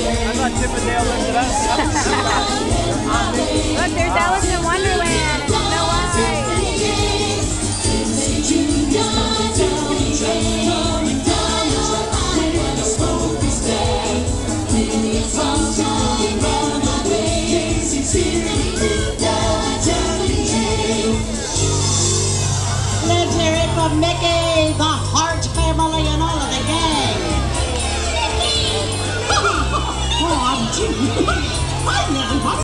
I thought Chip and Dale looked it up. Look, there's Alice in Wonderland and Snow White. Let's hear it for Mickey, the Hart family, and all of the gang. Oh, I'm too. I never